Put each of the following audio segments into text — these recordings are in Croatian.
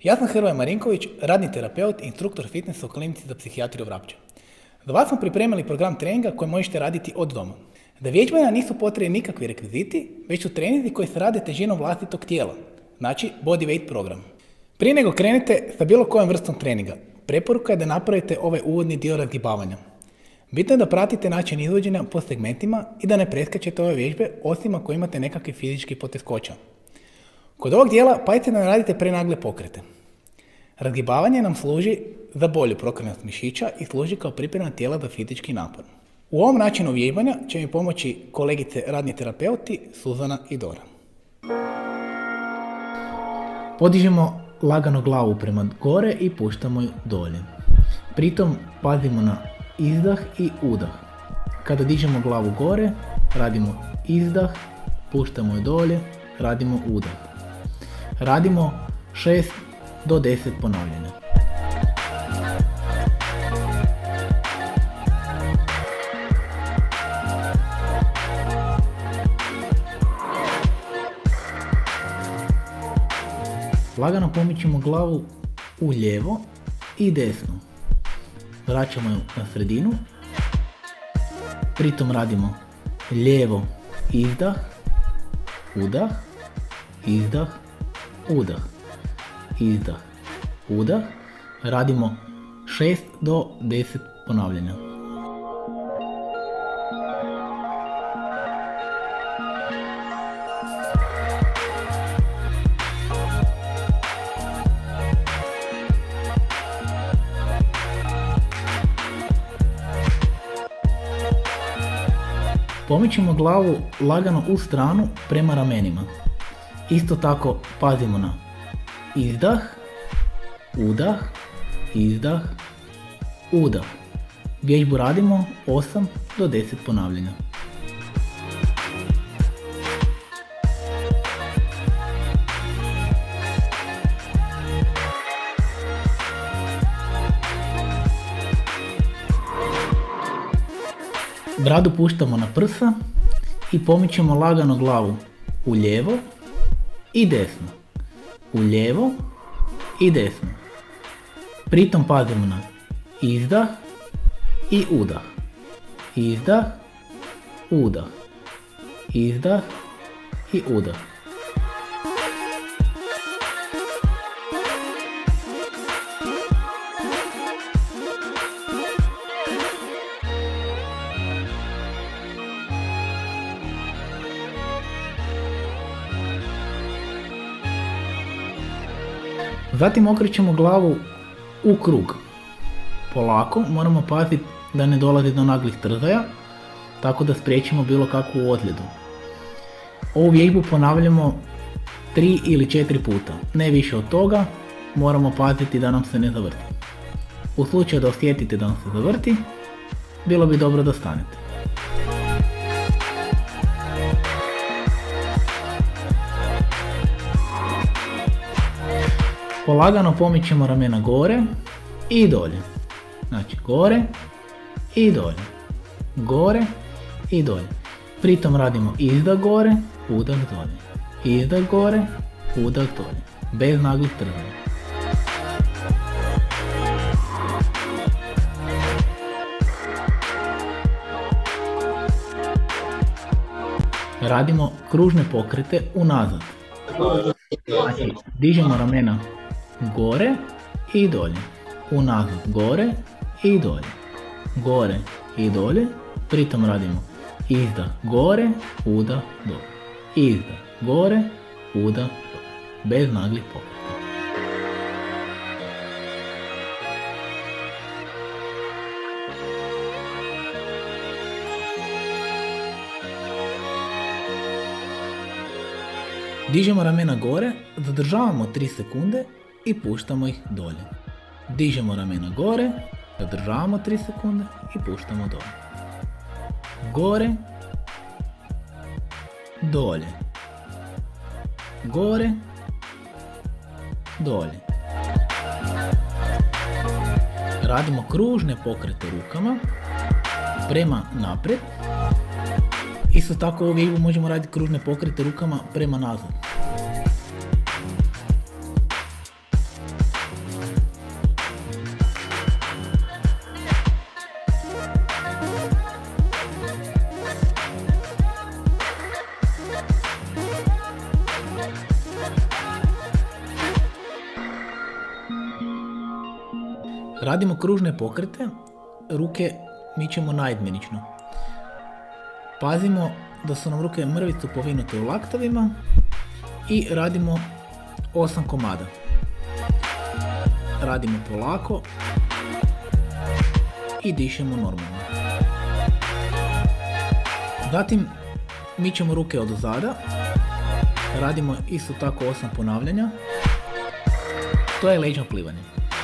Ja sam Hrvoje Marinković, radni terapeut i instruktor fitnessa u klinici za psihijatriju Vrapče. Za vas smo pripremili program treninga koji možete raditi od doma. Da vježbanja nisu potrebni nikakvi rekviziti, već su treninzi koji se rade težinom vlastitog tijela, znači body weight program. Prije nego krenete sa bilo kojom vrstom treninga, preporuka je da napravite ovaj uvodni dio razgibavanja. Bitno je da pratite način izvođenja po segmentima i da ne preskačete ove vježbe, osim ako imate nekakve fizičke poteškoća. Kod ovog dijela pazite da ne radite prenagle pokrete. Razgibavanje nam služi za bolju prokrenost mišića i služi kao priprema tijela za fizički napor. U ovom načinu vježbanja će mi pomoći kolegice radni terapeuti Suzana i Dora. Podižemo lagano glavu prema gore i puštamo ju dolje. Pritom pazimo na izdah i udah. Kada dižemo glavu gore, radimo izdah, puštamo ju dolje, radimo udah. Radimo 6 do 10 ponavljanja. Lagano pomičemo glavu u lijevo i desno. Vraćamo ju na sredinu. Pritom radimo lijevo izdah, udah, izdah, udah, izdah, udah. Radimo 6 do 10 ponavljanja. Pomičemo glavu lagano u stranu prema ramenima. Isto tako pazimo na izdah, udah, izdah, udah. Vježbu radimo 8 do 10 ponavljanja. Bradu puštamo na prsa i pomičemo lagano glavu u lijevo i desno. U lijevo i desno. Pritom pazimo na izdah i udah. Izdah, udah. Izdah i udah. Zatim okrećemo glavu u krug. Polako, moramo paziti da ne dolazi do naglih trzaja, tako da spriječimo bilo kakvu ozljedu. Ovu vježbu ponavljamo 3 ili 4 puta, ne više od toga, moramo paziti da nam se ne zavrti. U slučaju da osjetite da nam se zavrti, bilo bi dobro da stanete. Polagano pomičemo ramena gore i dolje. Znači gore i dolje. Gore i dolje. Pritom radimo izdah gore, udah dolje. Izdah gore, udah dolje. Bez naglih trzaja. Radimo kružne pokrete unazad. Znači, dižemo ramena gore i dolje, unazad gore i dolje, gore i dolje, pritom radimo izdah gore, udah dolje, izdah gore, udah dolje, bez naglih pokreta. Dižemo ramena gore, zadržavamo 3 sekunde i puštamo ih dolje. Dižemo ramena gore, zadržavamo 3 sekunde i puštamo dolje. Gore, dolje. Gore, dolje. Radimo kružne pokrete rukama prema naprijed. Isto tako ovu vježbu možemo raditi kružne pokrete rukama prema nazad. Radimo kružne pokrete, ruke mičemo najedmenično. Pazimo da su nam ruke mrvicu povinute u laktovima i radimo 8 komada. Radimo polako i dišemo normalno. Zatim mičemo ruke od zada, radimo isto tako 8 ponavljanja, to je leđno plivanje.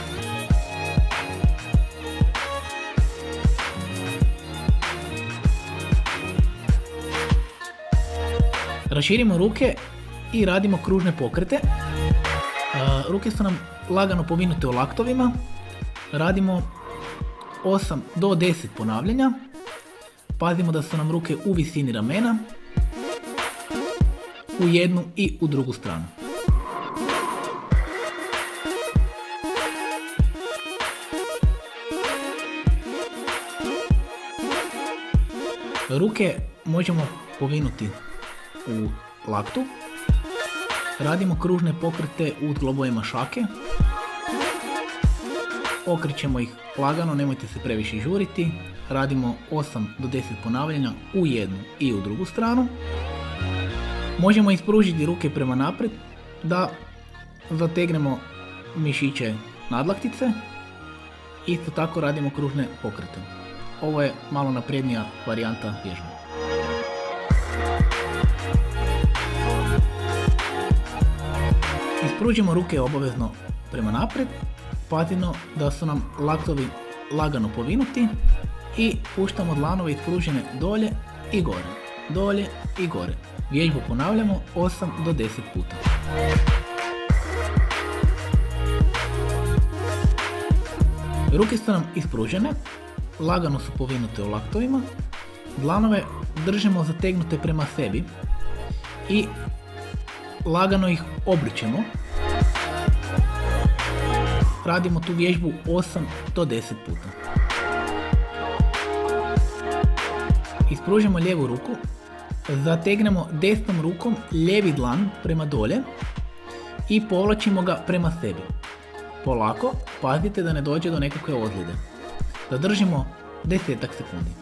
Raširimo ruke i radimo kružne pokrete. Ruke su nam lagano povinute u laktovima, radimo 8 do 10 ponavljanja, pazimo da su nam ruke u visini ramena, u jednu i u drugu stranu. Ruke možemo povinuti u laktu, radimo kružne pokrete u globovima šake, okrećemo ih lagano, nemojte se previše žuriti, radimo 8 do 10 ponavljanja u jednu i u drugu stranu. Možemo ispružiti ruke prema naprijed da zategnemo mišiće nadlaktice, isto tako radimo kružne pokrete. Ovo je malo naprednija varijanta vježbe. Ispružimo ruke obavezno prema naprijed, pazimo da su nam laktovi lagano povinuti i puštamo dlanove ispružene dolje i gore, dolje i gore. Vježbu ponavljamo 8 do 10 puta. Ruke su nam ispružene, lagano su povinute u laktovima, dlanove držimo zategnute prema sebi i lagano ih obrćemo. Radimo tu vježbu 8 do 10 puta. Ispružimo lijevu ruku, zategnemo desnom rukom lijevi dlan prema dolje i povlačimo ga prema sebi. Polako, pazite da ne dođe do nekakve ozljede. Zadržimo 10 sekundi.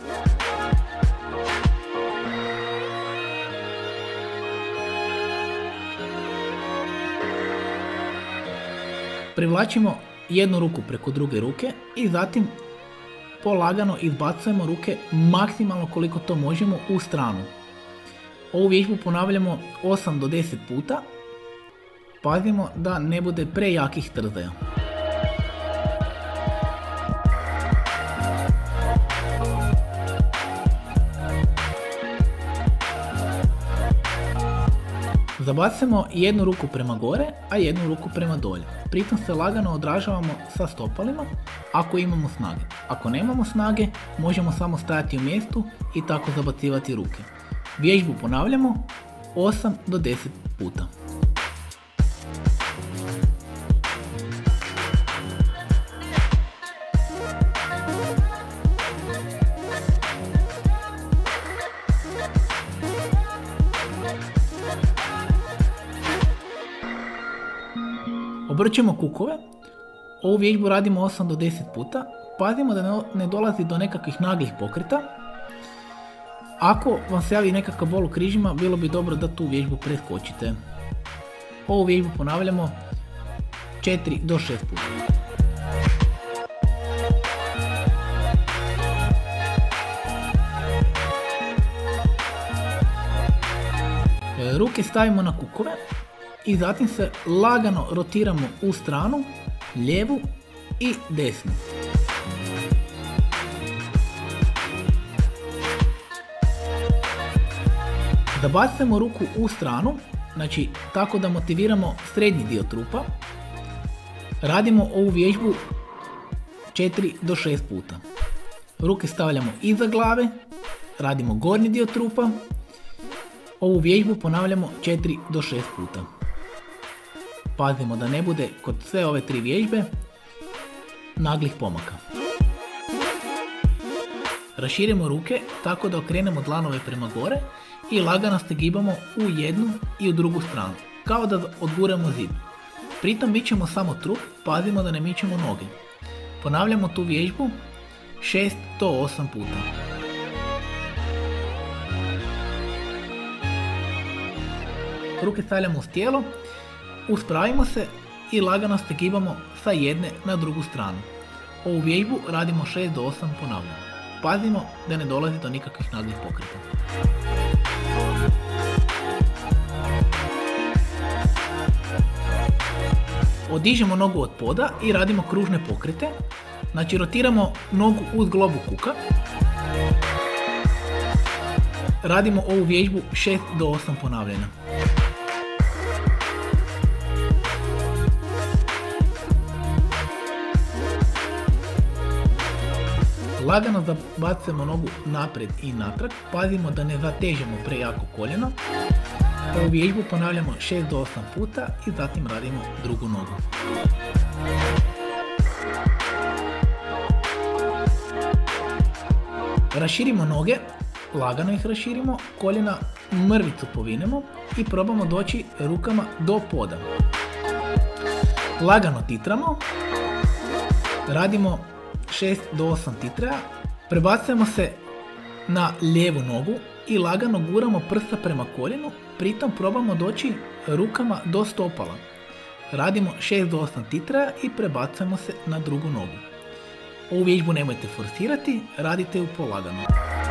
Privlačimo jednu ruku preko druge ruke i zatim polagano izbacujemo ruke maksimalno koliko to možemo u stranu. Ovu vježbu ponavljamo 8 do 10 puta. Pazimo da ne bude prejakih trzaja. Zabacujemo jednu ruku prema gore, a jednu ruku prema dolje. Pritom se lagano odražavamo sa stopalima ako imamo snage. Ako nemamo snage, možemo samo stajati u mjestu i tako zabacivati ruke. Vježbu ponavljamo 8 do 10 puta. Obrćemo kukove, ovu vježbu radimo 8 do 10 puta, pazimo da ne dolazi do nekakvih naglih pokreta. Ako vam se javi nekakav bol u križima, bilo bi dobro da tu vježbu preskočite. Ovu vježbu ponavljamo 4 do 6 puta. Ruke stavimo na kukove i zatim se lagano rotiramo u stranu, lijevu i desnu. Zabacujemo ruku u stranu, znači tako da motiviramo srednji dio trupa. Radimo ovu vježbu 4 do 6 puta. Ruke stavljamo iza glave, radimo gornji dio trupa. Ovu vježbu ponavljamo 4 do 6 puta. Pazimo da ne bude kod sve ove 3 vježbe naglih pomaka. Raširimo ruke tako da okrenemo dlanove prema gore i lagano gibamo u jednu i u drugu stranu, kao da odguramo zid. Pritom mičemo samo trup, pazimo da ne mičemo noge. Ponavljamo tu vježbu 6 do 8 puta. Ruke stavljamo uz tijelo, uspravimo se i lagano se gibamo sa jedne na drugu stranu. Ovu vježbu radimo 6 do 8 ponavljanja. Pazimo da ne dolazi do nikakvih naglih pokreta. Odižemo nogu od poda i radimo kružne pokrete. Znači rotiramo nogu uz globu kuka. Radimo ovu vježbu 6 do 8 ponavljanja. Lagano zabacujemo nogu naprijed i natrag, pazimo da ne zatežemo prejako koljeno. Ovu vježbu ponavljamo 6 do 8 puta i zatim radimo drugu nogu. Raširimo noge, lagano ih raširimo, koljena mrvicu povinemo i probamo doći rukama do poda. Lagano titramo, radimo 6 do 8 titraja, prebacujemo se na lijevu nogu i lagano guramo prsa prema koljenu, pritom probamo doći rukama do stopala. Radimo 6 do 8 titraja i prebacujemo se na drugu nogu. Ovu vježbu nemojte forsirati, radite ju polagano.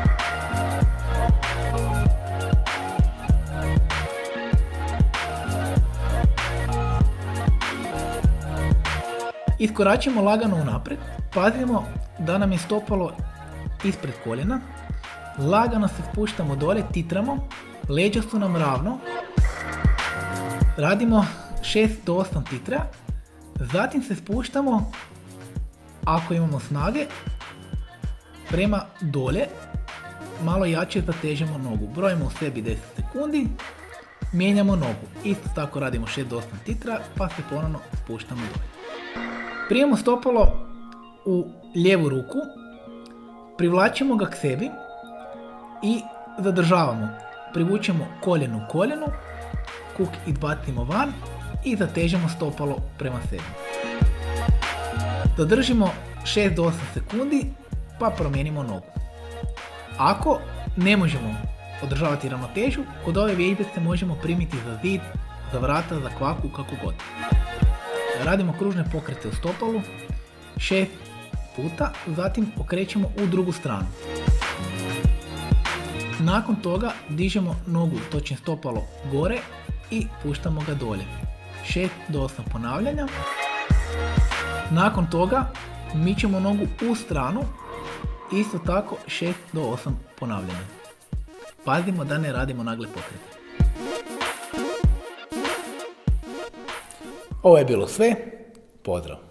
Iskoračimo lagano unaprijed, pazimo da nam je stopalo ispred koljena, lagano se spuštamo dole, titramo, leđa su nam ravno, radimo 6 do 8 titraja, zatim se spuštamo, ako imamo snage, prema dole, malo jače zatežemo nogu, brojimo u sebi 10 sekundi, mijenjamo nogu, isto tako radimo 6 do 8 titraja, pa se ponovno spuštamo dole. Prijemo stopalo u lijevu ruku, privlačimo ga k sebi i zadržavamo. Privučemo koljeno u koljenu, kuk izbacimo van i zatežemo stopalo prema sebi. Zadržimo 6 do 8 sekundi pa promijenimo nogu. Ako ne možemo održavati ravnotežu, kod ove vježbe se možemo primiti za zid, za vrata, za kvaku, kako god. Radimo kružne pokrete u stopalu 6 puta, zatim okrećemo u drugu stranu. Nakon toga dižemo nogu, točnije stopalo gore i puštamo ga dolje. 6 do 8 ponavljanja. Nakon toga mičemo nogu u stranu, isto tako 6 do 8 ponavljanja. Pazimo da ne radimo nagle pokrete. Ovo je bilo sve, pozdrav!